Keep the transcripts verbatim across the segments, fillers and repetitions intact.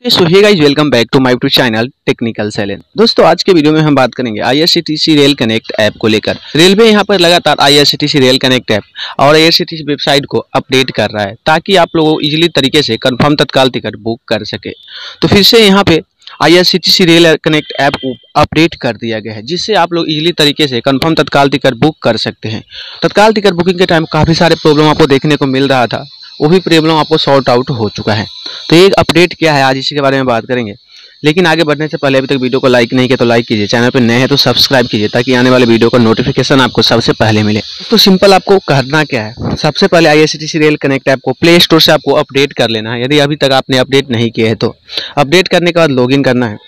So hey guys, welcome back to my YouTube channel technical Sailen. दोस्तों, आज के video में हम बात करेंगे आईआरसीटीसी रेल कनेक्ट ऐप को लेकर। रेलवे यहां पर लगातार आईआरसीटीसी रेल कनेक्ट ऐप और आईआरसीटीसी वेबसाइट को अपडेट कर रहा है ताकि आप लोगों को इजीली तरीके से कंफर्म तत्काल टिकट बुक कर सके। तो फिर से यहां पे आईआरसीटीसी रेल कनेक्ट ऐप को अपडेट कर दिया गया है, जिससे आप लोग इजीली तरीके से कंफर्म तत्काल टिकट बुक कर सकते हैं। तत्काल टिकट बुकिंग के टाइम काफ़ी सारे प्रॉब्लम आपको देखने को मिल रहा था, वो भी प्रॉब्लम आपको सॉर्ट आउट हो चुका है। तो ये अपडेट क्या है, आज इसी के बारे में बात करेंगे। लेकिन आगे बढ़ने से पहले अभी तक वीडियो को लाइक नहीं किया तो लाइक कीजिए, चैनल पर नए हैं तो सब्सक्राइब कीजिए ताकि आने वाले वीडियो का नोटिफिकेशन आपको सबसे पहले मिले। तो सिंपल आपको करना क्या है, सबसे पहले आईआरसीटीसी रेल कनेक्ट ऐप को प्ले स्टोर से आपको अपडेट कर लेना है। यदि अभी तक आपने अपडेट नहीं किया है तो अपडेट करने के बाद लॉगिन करना है।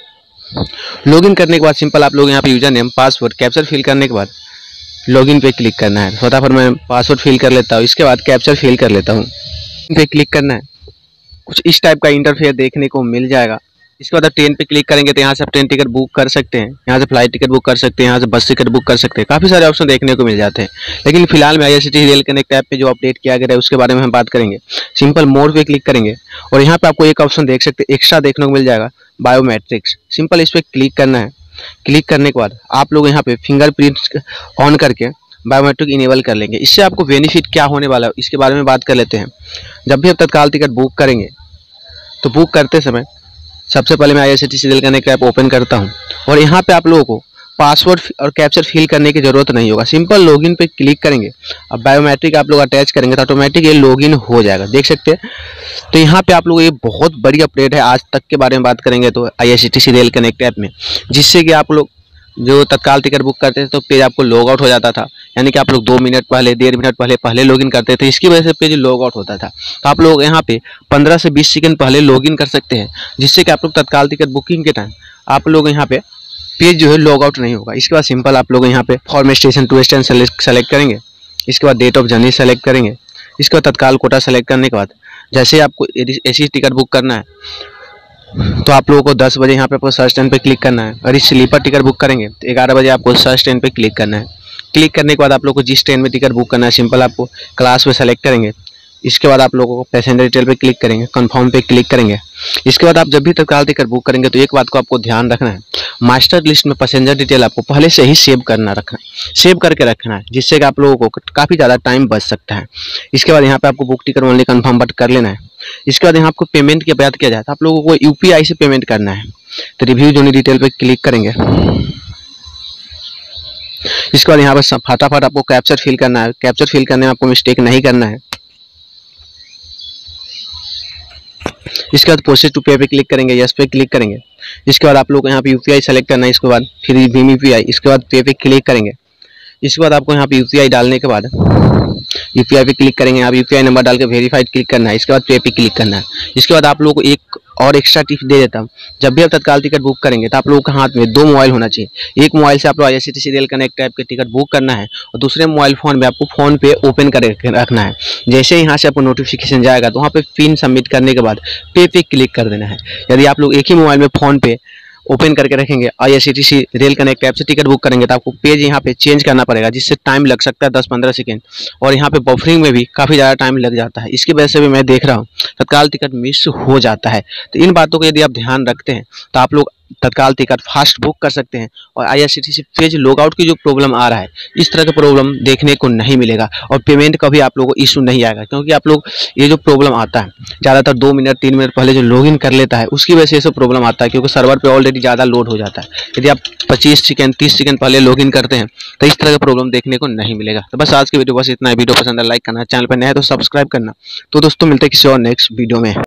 लॉगिन करने के बाद सिंपल आप लोग यहाँ पे user name password captcha fill करने के बाद लॉगिन पे क्लिक करना है। फटाफट मैं पासवर्ड फिल कर लेता हूँ, इसके बाद कैप्चर फिल कर लेता हूँ, पे क्लिक करना है। कुछ इस टाइप का इंटरफेस देखने को मिल जाएगा। इसके बाद आप ट्रेन पे क्लिक करेंगे तो यहाँ से आप ट्रेन टिकट बुक कर सकते हैं, यहाँ से फ्लाइट टिकट बुक कर सकते हैं, यहाँ से बस टिकट बुक कर सकते हैं। काफ़ी सारे ऑप्शन देखने को मिल जाते हैं। लेकिन फिलहाल में आईआरसीटीसी रेल कनेक्ट ऐप पे जो अपडेट किया गया है उसके बारे में हम बात करेंगे। सिंपल मोड पे क्लिक करेंगे और यहाँ पे आपको एक ऑप्शन देख सकते हैं, एक्स्ट्रा देखने को मिल जाएगा, बायोमेट्रिक्स। सिंपल इस पर क्लिक करना है। क्लिक करने के बाद आप लोग यहाँ पे फिंगरप्रिंट ऑन करके बायोमेट्रिक इनेबल कर लेंगे। इससे आपको बेनिफिट क्या होने वाला है इसके बारे में बात कर लेते हैं। जब भी आप तत्काल टिकट बुक करेंगे तो बुक करते समय सबसे पहले मैं IRCTC rail connect app open करता हूं और यहाँ पे आप लोगों को पासवर्ड और कैप्चर फिल करने की जरूरत नहीं होगा। सिंपल लॉगिन पे क्लिक करेंगे, अब बायोमेट्रिक आप लोग अटैच करेंगे तो ऑटोमेटिक ये लॉगिन हो जाएगा, देख सकते हैं। तो यहाँ पे आप लोग ये बहुत बड़ी अपडेट है आज तक के बारे में बात करेंगे तो आईआरसीटीसी रेल कनेक्ट ऐप में, जिससे कि आप लोग जो तत्काल टिकट बुक करते थे तो पेज आपको लॉग आउट हो जाता था, यानी कि आप लोग दो मिनट पहले डेढ़ मिनट पहले पहले लॉगिन करते थे, इसकी वजह से पेज लॉग आउट होता था। तो आप लोग यहाँ पे पंद्रह से बीस सेकंड पहले लॉगिन कर सकते हैं, जिससे कि आप लोग तत्काल टिकट बुकिंग के टाइम आप लोग यहाँ पे पेज जो है लॉग आउट नहीं होगा। इसके बाद सिंपल आप लोग यहाँ पे from station to station select करेंगे, इसके बाद डेट ऑफ जर्नी सेलेक्ट करेंगे, इसके बाद तत्काल कोटा सेलेक्ट करने के बाद जैसे आपको ऐसी टिकट बुक करना है तो आप लोगों को दस बजे यहाँ पे आपको सर्च ट्रेन पे क्लिक करना है। और इस स्लीपर टिकट बुक करेंगे तो ग्यारह बजे आपको सर्च ट्रेन पे क्लिक करना है। क्लिक करने के बाद आप लोग को जिस ट्रेन में टिकट बुक करना है सिंपल आपको क्लास पे सेलेक्ट करेंगे। इसके बाद आप लोगों को पैसेंजर डिटेल पे क्लिक करेंगे, कंफर्म पे क्लिक करेंगे। इसके बाद आप जब भी तत्काल टिकट बुक करेंगे तो एक बात को आपको ध्यान रखना है, मास्टर लिस्ट में पैसेंजर डिटेल आपको पहले से ही सेव करना रखना सेव करके रखना है, जिससे कि आप लोगों को काफ़ी ज़्यादा टाइम बच सकता है। इसके बाद यहाँ पे आपको book ticket only confirm berth कर लेना है। इसके बाद यहाँ आपको पेमेंट की बात किया जाए तो आप लोगों को यूपीआई से पेमेंट करना है। तो रिव्यू जोनी डिटेल पे क्लिक करेंगे। इसके बाद यहाँ पर फटाफट आपको कैप्चर फिल करना है। कैप्चर फिल करने में आपको मिस्टेक नहीं करना है। इसके बाद प्रोसेस टू पे पे क्लिक करेंगे, यस पे क्लिक करेंगे। इसके बाद आप लोग को यहाँ पे यूपीआई सेलेक्ट करना है, इसके बाद फिर भीम यूपीआई, इसके बाद पे पे क्लिक करेंगे। इसके बाद आपको यहाँ पे यूपीआई डालने के बाद यूपीआई पे क्लिक करेंगे, आप यूपीआई नंबर डाल के वेरीफाइड क्लिक करना है। इसके बाद पे पे क्लिक करना है। इसके बाद आप लोगों को एक और एक्स्ट्रा टिप दे देता हूँ, जब भी आप तत्काल टिकट बुक करेंगे तो आप लोगों के हाथ में दो मोबाइल होना चाहिए। एक मोबाइल से आप लोग आईआरसीटीसी रेल कनेक्ट ऐप के टिकट बुक करना है और दूसरे मोबाइल फोन में आपको फोन पे ओपन करके रखना है। जैसे यहाँ से आपको नोटिफिकेशन जाएगा तो वहाँ पे पिन सबमिट करने के बाद पे पे क्लिक कर देना है। यदि आप लोग एक ही मोबाइल में फोन पे ओपन करके रखेंगे आईआरसीटीसी रेल कनेक्ट ऐप से टिकट बुक करेंगे तो आपको पेज यहाँ पे चेंज करना पड़ेगा, जिससे टाइम लग सकता है दस पंद्रह सेकेंड, और यहाँ पे बफरिंग में भी काफ़ी ज़्यादा टाइम लग जाता है। इसकी वजह से भी मैं देख रहा हूँ तत्काल टिकट मिस हो जाता है। तो इन बातों को यदि आप ध्यान रखते हैं तो आप लोग तत्काल टिकट फास्ट बुक कर सकते हैं और आईआरसीटीसी पेज लॉग आउट की जो प्रॉब्लम आ रहा है इस तरह का प्रॉब्लम देखने को नहीं मिलेगा। और पेमेंट का भी आप लोगों को इशू नहीं आएगा, क्योंकि आप लोग ये जो प्रॉब्लम आता है ज़्यादातर दो मिनट तीन मिनट पहले जो लॉगिन कर लेता है उसकी वजह से ये प्रॉब्लम आता है, क्योंकि सर्वर पे ऑलरेडी ज़्यादा लोड हो जाता है। यदि आप पच्चीस सेकंड तीस सेकंड पहले लॉगिन करते हैं तो इस तरह का प्रॉब्लम देखने को नहीं मिलेगा। तो बस आज की वीडियो बस इतना है। वीडियो पसंद है लाइक करना, चैनल पर नया है तो सब्सक्राइब करना। तो दोस्तों मिलते हैं किसी और नेक्स्ट वीडियो में।